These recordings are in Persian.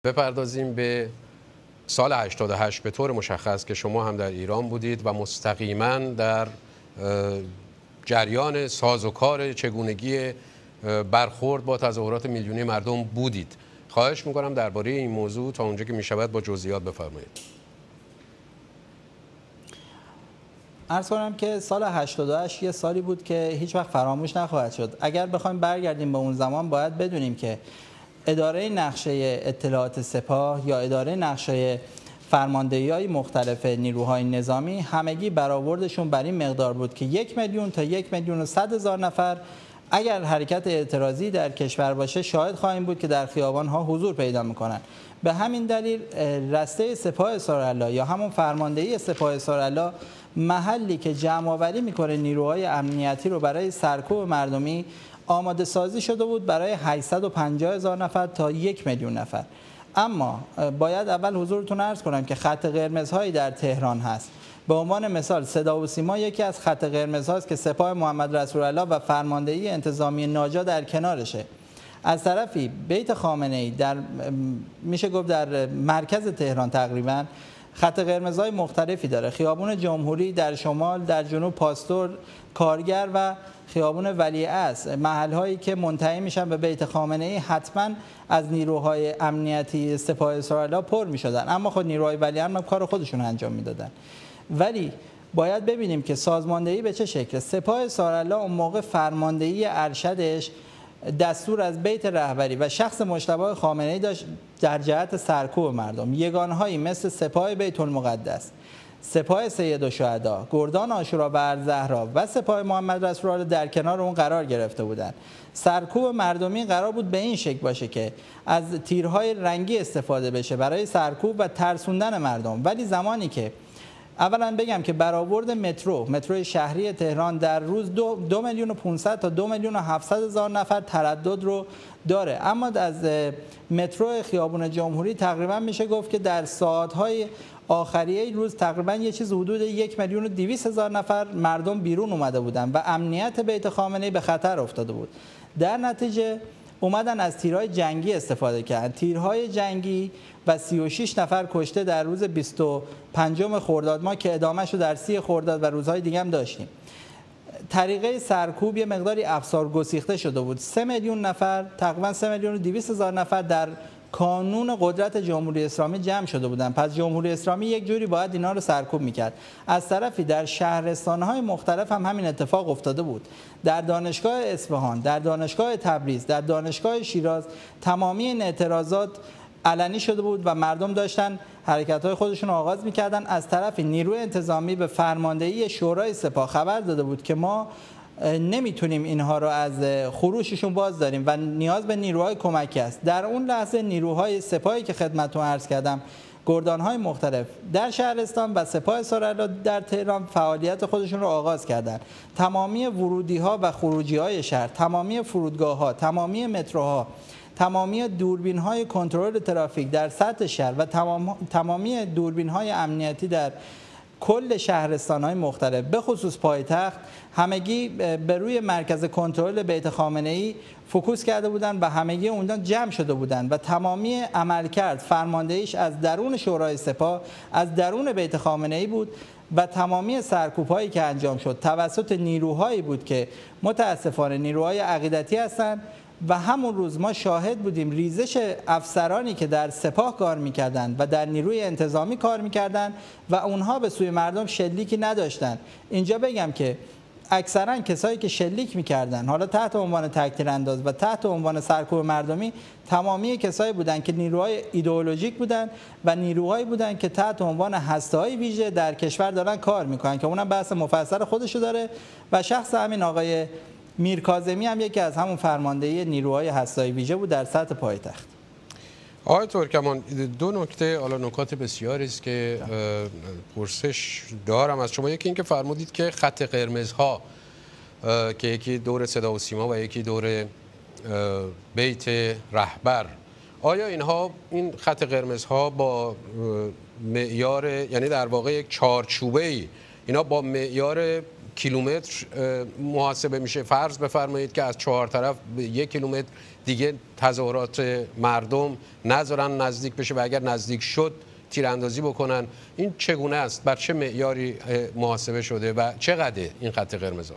بپردازیم به سال 88 به طور مشخص که شما هم در ایران بودید و مستقیما در جریان سازوکار چگونگی برخورد با تظاهرات میلیونی مردم بودید. خواهش میکنم درباره این موضوع تا اونجا که میشود با جزئیات بفرمایید. عرض کنم که سال 88 یه سالی بود که هیچ وقت فراموش نخواهد شد. اگر بخوایم برگردیم به اون زمان باید بدونیم که اداره نقشه اطلاعات سپاه یا اداره نقشه فرماندهی‌های مختلف نیروهای نظامی همگی برآوردشون بر این مقدار بود که 1 میلیون تا 1,100,000 نفر اگر حرکت اعتراضی در کشور باشه شاهد خواهیم بود که در خیابان‌ها حضور پیدا می‌کنن. به همین دلیل رسته سپاه سرالله یا همون فرماندهی سپاه سرالله محلی که جمع‌آوری می‌کنه نیروهای امنیتی رو برای سرکوب مردمی آماده سازی شده بود برای 850,000 نفر تا 1 میلیون نفر. اما باید اول حضورتون عرض کنم که خط قرمزهایی در تهران هست. به عنوان مثال صدا و سیما یکی از خط قرمزهاست که سپاه محمد رسول الله و فرماندهی انتظامی ناجا در کنارشه. از طرفی بیت خامنه‌ای در میشه گفت در مرکز تهران تقریبا خط قرمزهای مختلفی داره. خیابون جمهوری در شمال، در جنوب پاستور، کارگر و خیابون ولیعصر، محل‌هایی که منتهی میشن به بیت خامنه‌ای حتما از نیروهای امنیتی سپاه سرالله پر میشدن، اما خود نیروهای ولیعصر هم کار خودشون انجام میدادن. ولی باید ببینیم که سازماندهی به چه شکله. سپاه سرالله اون موقع فرماندهی ارشدش دستور از بیت رهبری و شخص مجتبی خامنه‌ای داشت در جهت سرکوب مردم. یگانهایی مثل سپاه بیت المقدس، سپاه سیدالشهدا، گردان عاشورا و الزهرا و سپاه محمد رسول الله در کنار اون قرار گرفته بودند. سرکوب مردمی قرار بود به این شکل باشه که از تیرهای رنگی استفاده بشه برای سرکوب و ترسوندن مردم. ولی زمانی که اولا بگم که برآورد مترو شهری تهران در روز 2,500,000 تا 2,700,000 نفر تردد رو داره، اما از مترو خیابون جمهوری تقریبا میشه گفت که در ساعت‌های آخریه روز تقریبا یه چیز حدود 1,200,000 نفر مردم بیرون اومده بودن و امنیت بیت خامنه‌ای به خطر افتاده بود. در نتیجه اومدن از تیرهای جنگی استفاده کردن. تیرهای جنگی و 36 نفر کشته در روز 25 خرداد ماه که ادامه‌شو در 30 خرداد و روزهای دیگه هم داشتیم. طریقه سرکوب یه مقداری افسار گسیخته شده بود. 3 میلیون نفر، تقریبا 3,200,000 نفر در کانون قدرت جمهوری اسلامی جمع شده بودند. پس جمهوری اسلامی یک جوری باید اینا رو سرکوب میکرد. از طرفی در شهرستان‌های مختلف هم همین اتفاق افتاده بود. در دانشگاه اصفهان، در دانشگاه تبریز، در دانشگاه شیراز تمامی این اعتراضات علنی شده بود و مردم داشتن حرکت‌های خودشون رو آغاز می‌کردن. از طرفی نیروی انتظامی به فرماندهی شورای سپاه خبر داده بود که ما نمیتونیم اینها رو از خروششون باز داریم و نیاز به نیروهای کمکی است. در اون لحظه نیروهای سپاهی که خدمتتون عرض کردم، گردان‌های مختلف در شهرستان و سپاه سرالله در تهران فعالیت خودشون رو آغاز کردند. تمامی ورودی‌ها و خروجی‌های شهر، تمامی فرودگاه‌ها، تمامی متروها، تمامی دوربین‌های کنترل ترافیک در سطح شهر و تمامی دوربین‌های امنیتی در کل شهرستان‌های مختلف به خصوص پایتخت همگی به روی مرکز کنترل بیت خامنه‌ای فوکوس کرده بودند و همگی اونجا جمع شده بودند و تمامی عملکرد فرماندهیش از درون شورای سپاه، از درون بیت خامنه‌ای بود و تمامی سرکوب‌هایی که انجام شد توسط نیروهایی بود که متاسفانه نیروهای عقیدتی هستند. و همون روز ما شاهد بودیم ریزش افسرانی که در سپاه کار میکردند و در نیروی انتظامی کار میکردند و اونها به سوی مردم شلیکی نداشتند. اینجا بگم که اکثرا کسایی که شلیک میکردن حالا تحت عنوان تکتیر انداز و تحت عنوان سرکوب مردمی تمامی کسایی بودند که نیروهای ایدئولوژیک بودند و نیروهایی بودند که تحت عنوان هسته‌های ویژه در کشور دارن کار میکنن که اونم بحث مفصل خودشو داره و شخص همین آقای میرکاظمی هم یکی از همون فرماندهی نیروهای هسته‌های ویژه بود در سطح پایتخت. آقای ترکمان، دو نکته، حالا نکات بسیاری است که پرسش دارم از شما. یکی اینکه فرمودید که خط قرمزها که یکی دور صدا و سیما و یکی دور بیت رهبر، آیا این خط قرمزها با معیار، یعنی در واقع یک چارچوبه‌ای، اینا با معیار کیلومتر محاسبه میشه. فرض بفرمایید که از 4 طرف به 1 کیلومتر دیگه تظاهرات مردم نذارن نزدیک بشه و اگر نزدیک شد تیراندازی بکنن. این چگونه است؟ بر چه معیاری محاسبه شده و چقدره این خط قرمزها؟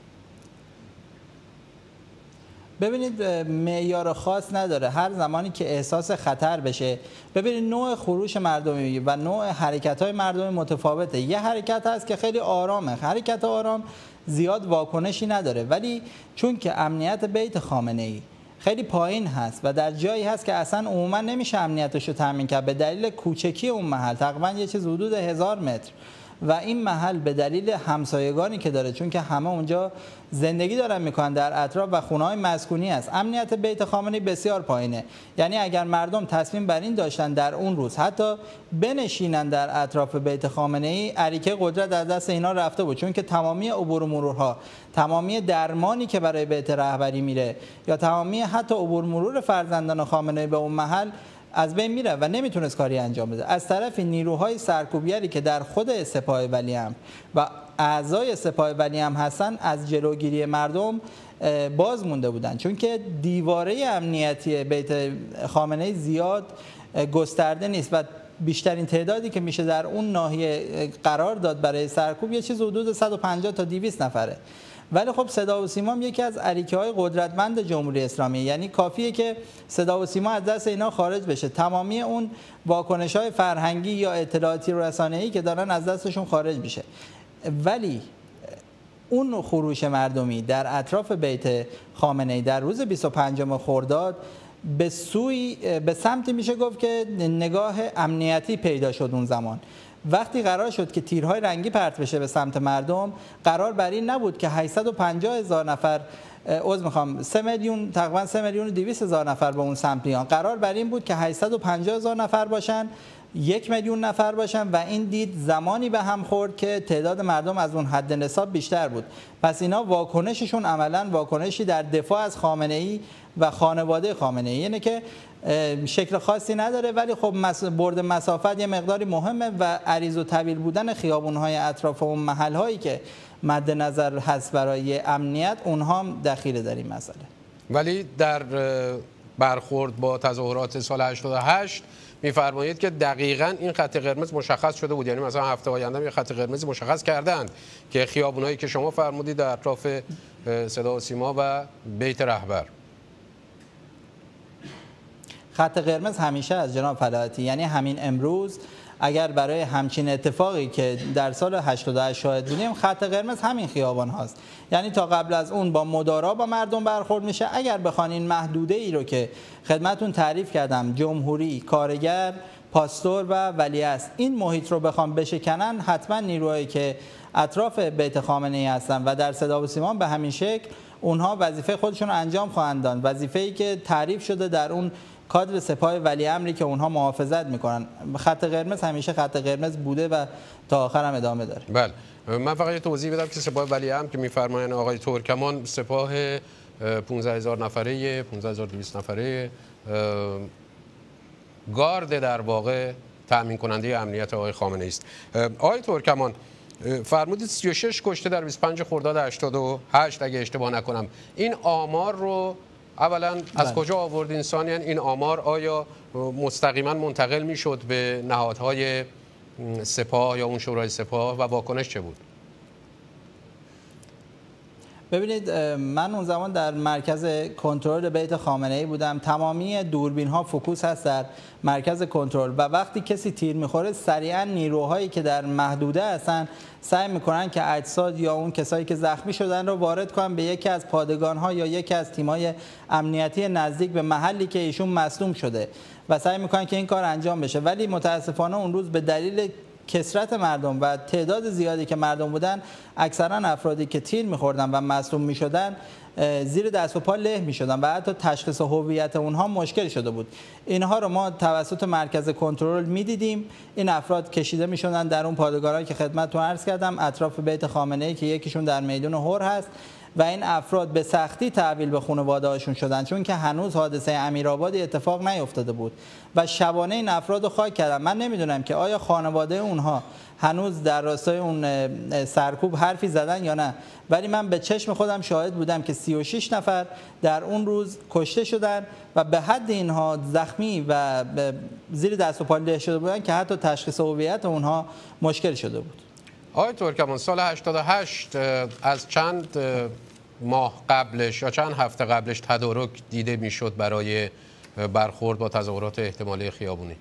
ببینید معیار خاص نداره. هر زمانی که احساس خطر بشه، ببینید نوع خروش مردمی و نوع حرکت‌های مردمی متفاوته. یه حرکت هست که خیلی آرامه، حرکت آرام زیاد واکنشی نداره، ولی چون که امنیت بیت خامنه‌ای خیلی پایین هست و در جایی هست که اصلا عموما نمیشه امنیتش رو تامین کرد به دلیل کوچکی اون محل، تقریبا یه چیز حدود 1000 متر، و این محل به دلیل همسایگانی که داره، چون که همه اونجا زندگی دارن میکنن در اطراف و خونه‌های مسکونی است، امنیت بیت خامنه‌ای بسیار پایینه. یعنی اگر مردم تصمیم بر این داشتن در اون روز حتی بنشینن در اطراف بیت خامنه‌ای، اریکه قدرت از دست اینا رفته بود، چون که تمامی عبور و مرورها، تمامی درمانی که برای بیت رهبری میره یا تمامی حتی عبور مرور فرزندان خامنه‌ای به اون محل از بین میره و نمیتونست کاری انجام بده. از طرف نیروهای سرکوبگری که در خود سپاه ولیعمر و اعضای سپاه ولیعمر هستن از جلوگیری مردم باز مونده بودن، چون که دیواره امنیتی بیت خامنه‌ای زیاد گسترده نیست و بیشترین تعدادی که میشه در اون ناحیه قرار داد برای سرکوب یه چیز حدود 150 تا 200 نفره. ولی خب صدا و سیما یکی از اریکه‌های قدرتمند جمهوری اسلامی، یعنی کافیه که صدا و سیما از دست اینا خارج بشه، تمامی اون واکنش‌های فرهنگی یا اطلاعاتی و رسانه‌ای که دارن از دستشون خارج بشه. ولی اون خروش مردمی در اطراف بیت خامنه‌ای در روز 25 خرداد به سمتی میشه گفت که نگاه امنیتی پیدا شد. اون زمان وقتی قرار شد که تیرهای رنگی پرت بشه به سمت مردم، قرار بر این نبود که 850,000 نفر تقریبا 3,200,000 نفر به اون سمت بیان. قرار بر این بود که 850,000 نفر باشن، 1,000,000 نفر باشن و این دید زمانی به هم خورد که تعداد مردم از اون حد نصاب بیشتر بود. پس اینا واکنششون عملاً واکنشی در دفاع از خامنه‌ای و خانواده خامنه‌ای، یعنی که شکل خاصی نداره، ولی خب برد مسافت یه مقداری مهمه و عریض و طویل بودن خیابون‌های اطراف اون محل‌هایی که مد نظر هست برای امنیت، اونها هم دخیل در این مسئله. ولی در برخورد با تظاهرات سال 88 می‌فرمایید که دقیقاً این خط قرمز مشخص شده بود، یعنی مثلا هفته آینده یه خط قرمز مشخص کردند که خیابونایی که شما فرمودید در اطراف صدا و سیما و بیت رهبر. خط قرمز همیشه از جناب فلاحتی، یعنی همین امروز اگر برای همچین اتفاقی که در سال 88 شاهد بودیم، خط قرمز همین خیابان هاست. یعنی تا قبل از اون با مدارا با مردم برخورد میشه. اگر بخوان این محدوده ای رو که خدمتون تعریف کردم، جمهوری، کارگر، پاستور و ولیعصر، این محیط رو بخوام بشکنن، حتما نیروهایی که اطراف بیت خامنه‌ای هستن و در صدا و سیما به همین شکل اونها وظیفه خودشون رو انجام خواهند داد، وظیفه‌ای که تعریف شده در اون کادر سپاه ولیعمری که اونها محافظت میکنن. خط قرمز همیشه خط قرمز بوده و تا آخر هم ادامه داره. بله، من فقط توضیح بدم که سپاه ولیعمر که میفرمایند آقای ترکمان سپاه 15,000 نفره، 15,200 نفره گارد در واقع تامین کننده امنیت آقای خامنه‌ای است. آقای ترکمان فرمودید 36 کشته در 25 خرداد 88 اگه اشتباه نکنم. این آمار رو اولا از کجا آوردین؟ ثانیاً این آمار آیا مستقیما منتقل میشد به نهادهای سپاه یا اون شورای سپاه و واکنش چه بود؟ ببینید، من اون زمان در مرکز کنترل بیت خامنه‌ای بودم. تمامی دوربین ها فوکوس هست در مرکز کنترل و وقتی کسی تیر میخوره سریعا نیروهایی که در محدوده هستن سعی میکنن که اجساد یا اون کسایی که زخمی شدن رو وارد کنن به یکی از پادگان ها یا یکی از تیم‌های امنیتی نزدیک به محلی که ایشون مصدوم شده و سعی میکنن که این کار انجام بشه. ولی متاسفانه اون روز به دلیل کثرت مردم و تعداد زیادی که مردم بودن، اکثرا افرادی که تیر می‌خوردن و مصدوم می‌شدن زیر دست و پا له می‌شدن و حتی تشخیص هویت اونها مشکل شده بود. اینها رو ما توسط مرکز کنترل می‌دیدیم. این افراد کشیده می‌شدن در اون پادگان‌هایی که خدمتتون عرض کردم اطراف بیت خامنه‌ای که یکیشون در میدان هور هست و این افراد به سختی تحویل به خانواده هاشون شدن، چون که هنوز حادثه امیرآباد اتفاق نیفتاده بود و شبانه این افراد رو خاک کردن. من نمیدونم که آیا خانواده اونها هنوز در راستای اون سرکوب حرفی زدن یا نه، ولی من به چشم خودم شاهد بودم که 36 نفر در اون روز کشته شدن و به حد اینها زخمی و زیر دست و پا له شده بودن که حتی تشخیص هویت اونها مشکل شده بود. آقای ترکمان، سال 88 از چند ماه قبلش یا چند هفته قبلش تدارک دیده میشد برای برخورد با تظاهرات احتمالی خیابونی؟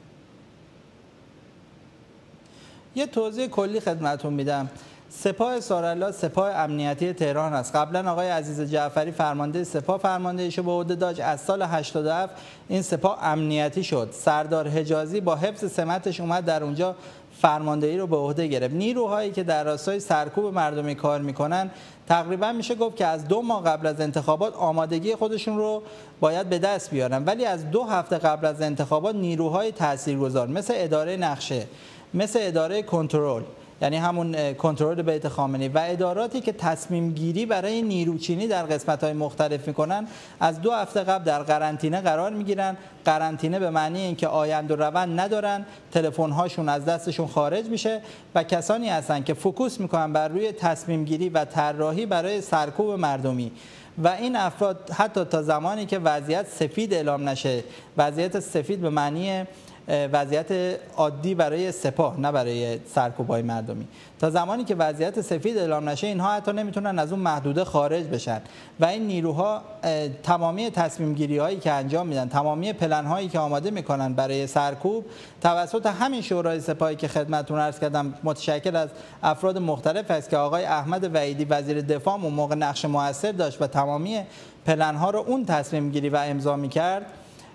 یه توضیح کلی خدمتتون میدم. سپاه سارالله سپاه امنیتی تهران است. قبلا آقای عزیز جعفری فرمانده سپاه فرماندهیشو به عهده داشت. از سال 87 این سپاه امنیتی شد. سردار حجازی با حفظ سمتش اومد در اونجا فرماندهی رو به عهده گرفت. نیروهایی که در راستای سرکوب مردمی کار میکنن تقریبا میشه گفت که از 2 ماه قبل از انتخابات آمادگی خودشون رو باید به دست بیارن، ولی از 2 هفته قبل از انتخابات نیروهای تاثیرگذار مثل اداره نقشه، مثل اداره کنترل، یعنی همون کنترل بیت خامنه‌ای و اداراتی که تصمیم گیری برای نیروچینی در قسمت‌های مختلف میکنن، از 2 هفته قبل در قرنطینه قرار میگیرن. قرنطینه به معنی اینکه آیند و روند ندارن، تلفن‌هاشون از دستشون خارج میشه و کسانی هستن که فوکوس میکنن بر روی تصمیم گیری و طراحی برای سرکوب مردمی و این افراد حتی تا زمانی که وضعیت سفید اعلام نشه، وضعیت سفید به معنی وضعیت عادی برای سپاه نه برای سرکوب‌های مردمی، تا زمانی که وضعیت سفید اعلام نشه اینها حتی نمیتونن از اون محدوده خارج بشن و این نیروها تمامی تصمیم گیری هایی که انجام میدن، تمامی پلن هایی که آماده میکنن برای سرکوب توسط همین شورای سپاهی که خدمتتون عرض کردم متشکل از افراد مختلف است که آقای احمد وحیدی وزیر دفاع اون موقع نقش موثر داشت و تمامی پلن ها رو اون تصمیم گیری و امضا میکرد،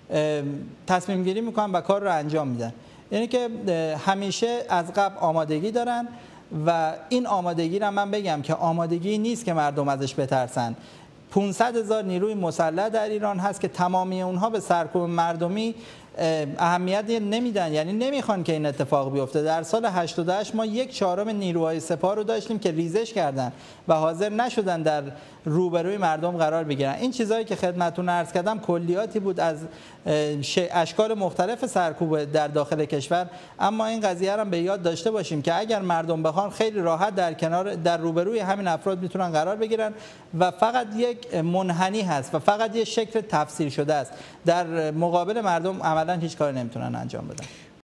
تصمیم گیری میکنن و کار رو انجام میدن. یعنی که همیشه از قبل آمادگی دارن و این آمادگی رو من بگم که آمادگی نیست که مردم ازش بترسن. 500,000 نیروی مسلح در ایران هست که تمامی اونها به سرکوب مردمی اهمیت نمیدن، یعنی نمیخوان که این اتفاق بیفته. در سال 88 ما 1/4 نیروهای سپاه رو داشتیم که ریزش کردن و حاضر نشدن در روبروی مردم قرار بگیرن. این چیزایی که خدمتتون عرض کردم کلیاتی بود از اشکال مختلف سرکوب در داخل کشور، اما این قضیه رو به یاد داشته باشیم که اگر مردم بخوان خیلی راحت در روبروی همین افراد میتونن قرار بگیرن و فقط یک منحنی هست و فقط یک شکل تفسیر شده است. در مقابل مردم عملاً هیچ کاری نمیتونن انجام بدن.